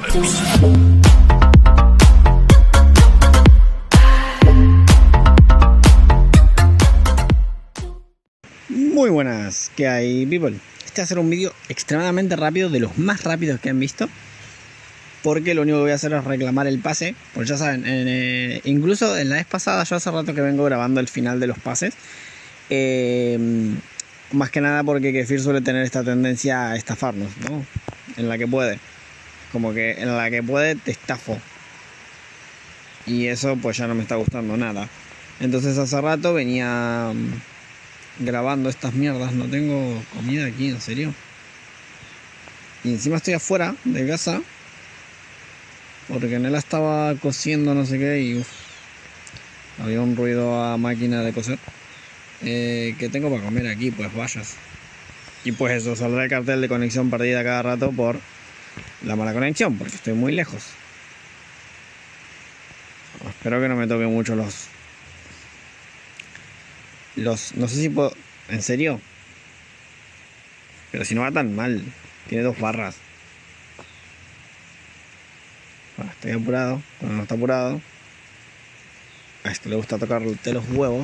Muy buenas, ¿qué hay, people? Este va a ser un vídeo extremadamente rápido, de los más rápidos que han visto, porque lo único que voy a hacer es reclamar el pase. Pues ya saben, incluso en la vez pasada, yo hace rato que vengo grabando el final de los pases, más que nada porque Kefir suele tener esta tendencia a estafarnos, ¿no? En la que puede, como que en la que puede te estafo, y eso pues ya no me está gustando nada. Entonces hace rato venía grabando estas mierdas. No tengo comida aquí, en serio. Y encima estoy afuera de casa porque Nela estaba cosiendo no sé qué y había un ruido a máquina de coser. ¿Qué tengo para comer aquí? Pues vallas. Y pues eso, saldrá el cartel de conexión perdida cada rato por la mala conexión, porque estoy muy lejos. Espero que no me toque mucho los... No sé si puedo... ¿En serio? Pero si no va tan mal. Tiene 2 barras. Bueno, estoy apurado. Cuando no está apurado. A esto le gusta tocarte los huevos.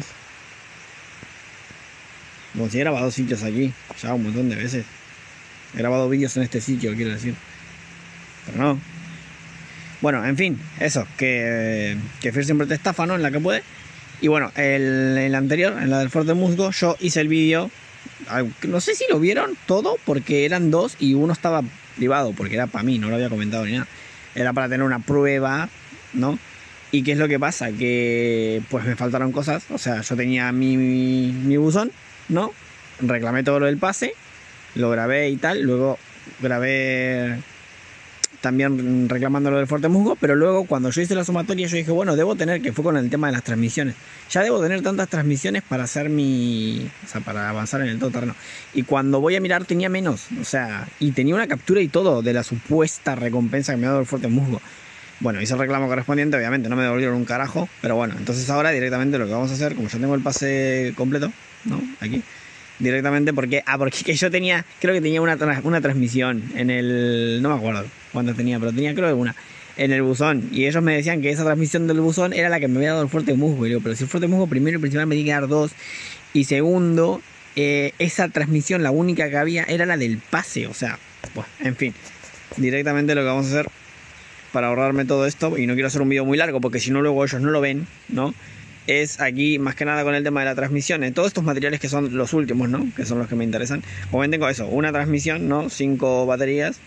Como si he grabado sitios aquí. Ya un montón de veces. He grabado vídeos en este sitio, quiero decir. Pero no. Bueno, en fin. Eso. Que Fer siempre te estafa, ¿no? En la que puede. Y bueno, en la anterior, en la del Fuerte Musgo, yo hice el vídeo. No sé si lo vieron todo, porque eran 2 y uno estaba privado, porque era para mí, no lo había comentado ni nada. Era para tener una prueba, ¿no? ¿Y qué es lo que pasa? Que pues me faltaron cosas. O sea, yo tenía mi buzón, ¿no? Reclamé todo lo del pase, lo grabé y tal. Luego grabé también reclamando lo del Fuerte Musgo, pero luego cuando yo hice la sumatoria yo dije, bueno, debo tener, que fue con el tema de las transmisiones, ya debo tener tantas transmisiones para hacer o sea, para avanzar en el todoterreno. Y cuando voy a mirar tenía menos, o sea, y tenía una captura y todo de la supuesta recompensa que me ha dado el Fuerte Musgo. Bueno, hice el reclamo correspondiente, obviamente no me devolvieron un carajo, pero bueno, entonces ahora directamente lo que vamos a hacer, como yo tengo el pase completo, ¿no? Aquí. Directamente porque yo tenía, creo que tenía una transmisión en el, no me acuerdo cuántas tenía, pero tenía creo que una en el buzón, y ellos me decían que esa transmisión del buzón era la que me había dado el Fuerte Musgo. Y digo, pero si el Fuerte Musgo primero y principal me tiene que dar 2, y segundo, esa transmisión, la única que había era la del pase. O sea, pues, en fin, directamente lo que vamos a hacer para ahorrarme todo esto, y no quiero hacer un vídeo muy largo porque si no luego ellos no lo ven, ¿no? Es aquí más que nada con el tema de la transmisión, en todos estos materiales que son los últimos, ¿no? Que son los que me interesan. Como ven, tengo eso, una transmisión, ¿no? 5 baterías,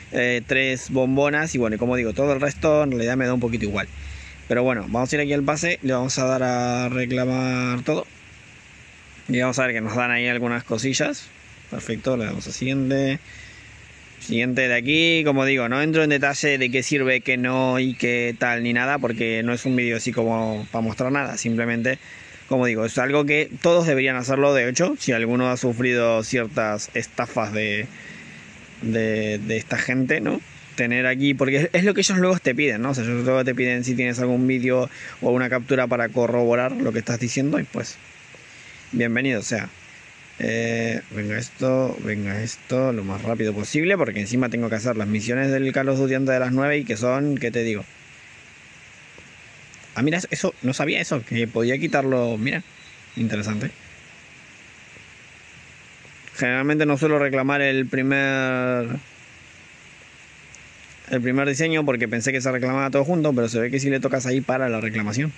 3 bombonas, y bueno, y como digo, todo el resto en realidad me da un poquito igual. Pero bueno, vamos a ir aquí al pase, le vamos a dar a reclamar todo. Y vamos a ver que nos dan ahí algunas cosillas. Perfecto, le damos a siguiente. Siguiente de aquí. Como digo, no entro en detalle de qué sirve, qué no y qué tal ni nada, porque no es un vídeo así como para mostrar nada. Simplemente, como digo, es algo que todos deberían hacerlo. De hecho, si alguno ha sufrido ciertas estafas de esta gente, ¿no? Tener aquí, porque es lo que ellos luego te piden, ¿no? O sea, ellos luego te piden si tienes algún vídeo o una captura para corroborar lo que estás diciendo, y pues bienvenido sea. Venga esto lo más rápido posible, porque encima tengo que hacer las misiones del Call of Duty antes de las 9, y que son, ¿qué te digo? Ah, mira, eso, no sabía eso, que podía quitarlo, mira, interesante. Generalmente no suelo reclamar el primer diseño, porque pensé que se reclamaba todo junto, pero se ve que si le tocas ahí para la reclamación.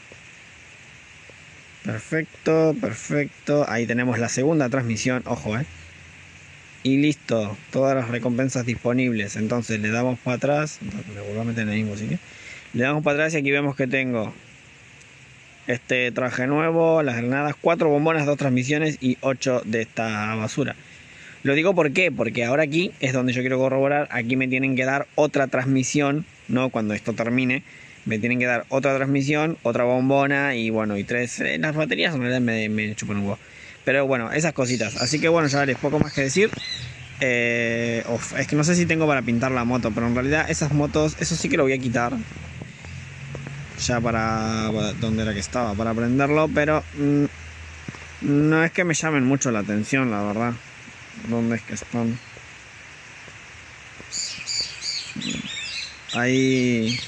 Perfecto, perfecto. Ahí tenemos la segunda transmisión, ojo, y listo, todas las recompensas disponibles. Entonces le damos para atrás, me vuelvo a meter en el mismo sitio. Le damos para atrás y aquí vemos que tengo este traje nuevo, las granadas, 4 bombonas, 2 transmisiones y 8 de esta basura. Lo digo ¿por qué? Porque ahora aquí es donde yo quiero corroborar. Aquí me tienen que dar otra transmisión, ¿no? Cuando esto termine me tienen que dar otra transmisión, otra bombona y bueno, y 3 las baterías en realidad me chupan un huevo. Pero bueno, esas cositas. Así que bueno, ya les poco más que decir. Es que no sé si tengo para pintar la moto, pero en realidad esas motos, eso sí que lo voy a quitar. Ya para ¿dónde era que estaba? Para prenderlo, pero no es que me llamen mucho la atención, la verdad. ¿Dónde es que están? Hay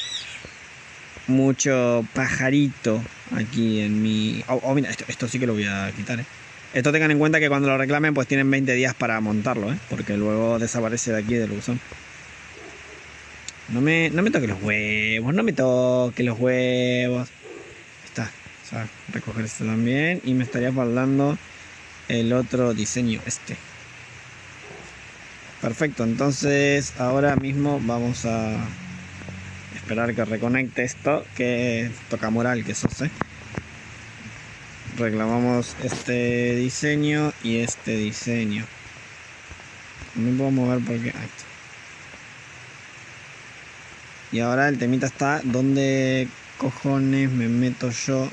mucho pajarito aquí en mi... Oh, mira, esto sí que lo voy a quitar, ¿eh? Esto tengan en cuenta que cuando lo reclamen pues tienen 20 días para montarlo, ¿eh? Porque luego desaparece de aquí del buzón. No me toques los huevos, no me toques los huevos. Está, o sea, recoger esto también. Y me estaría faltando el otro diseño, este. Perfecto, entonces ahora mismo vamos a esperar que reconecte esto, que toca moral, que eso sé. Reclamamos este diseño y este diseño. No me puedo mover porque... ahí está. Y ahora el temita está, ¿dónde cojones me meto yo?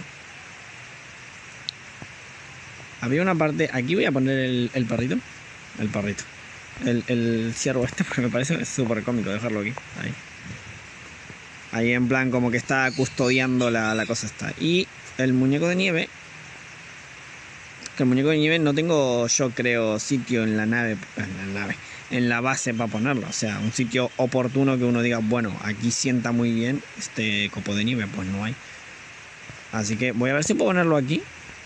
Había una parte... Aquí voy a poner el perrito. El perrito. El ciervo este, porque me parece súper cómico dejarlo aquí. Ahí. Ahí en plan como que está custodiando la cosa esta. Y el muñeco de nieve... Que el muñeco de nieve no tengo, yo creo, sitio en la nave... En la base para ponerlo. O sea, un sitio oportuno que uno diga, bueno, aquí sienta muy bien este copo de nieve. Pues no hay. Así que voy a ver si puedo ponerlo aquí.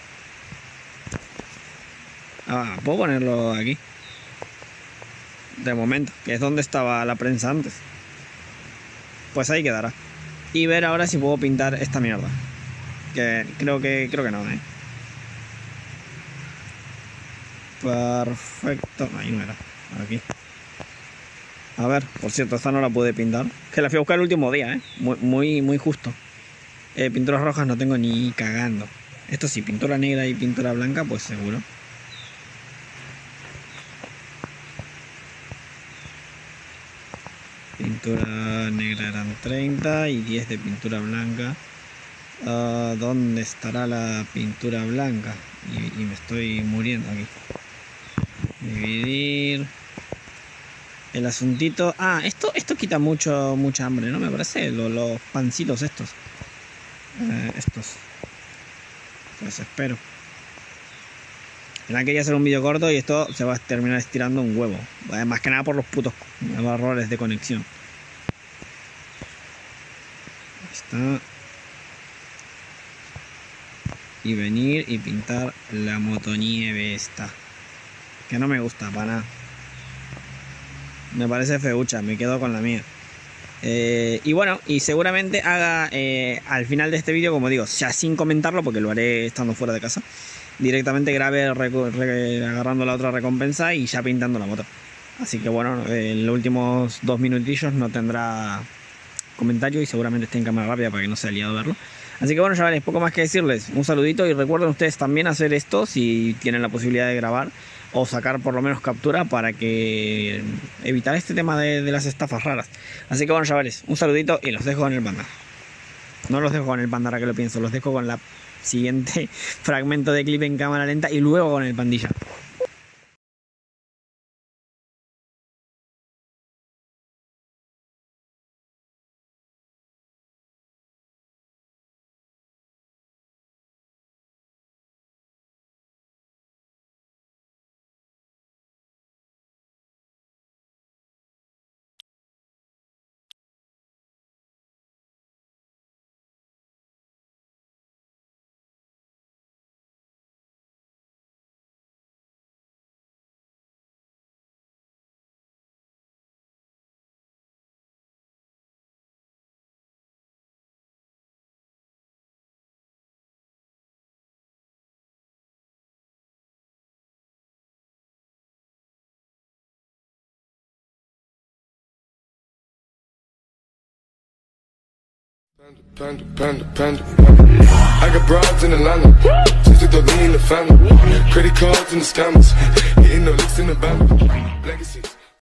Ah, puedo ponerlo aquí. De momento, que es donde estaba la prensa antes. Pues ahí quedará. Y ver ahora si puedo pintar esta mierda. Que creo que no, ¿eh? Perfecto. Ahí no era. Aquí. A ver, por cierto, esta no la pude pintar. Que la fui a buscar el último día, ¿eh? Muy justo. Pinturas rojas no tengo ni cagando. Esto sí, pintura negra y pintura blanca, pues seguro. Pintura negra eran 30 y 10 de pintura blanca. ¿Dónde estará la pintura blanca? Y me estoy muriendo aquí. Dividir. El asuntito... Ah, esto quita mucha hambre, ¿no? Me parece. Los pancitos estos. Estos. Los espero. Quería hacer un vídeo corto y esto se va a terminar estirando un huevo. Más que nada por los putos errores de conexión. Ahí está. Y venir y pintar la motonieve esta. Que no me gusta para nada. Me parece feucha, me quedo con la mía. Y bueno, y seguramente haga al final de este vídeo, como digo, ya sin comentarlo, porque lo haré estando fuera de casa, directamente grabe agarrando la otra recompensa y ya pintando la moto. Así que bueno, en los últimos 2 minutillos no tendrá comentario y seguramente esté en cámara rápida para que no sea liado verlo. Así que bueno, chavales, poco más que decirles. Un saludito y recuerden ustedes también hacer esto si tienen la posibilidad de grabar o sacar por lo menos captura para que evitar este tema de las estafas raras. Así que bueno, chavales, un saludito y los dejo con el panda. No los dejo con el panda ahora que lo pienso, los dejo con la siguiente fragmento de clip en cámara lenta y luego con el pandilla. Panda. I got broads in Atlanta, just to lean the family. Credit cards and the scammers, getting no licks in the bank. Legacies.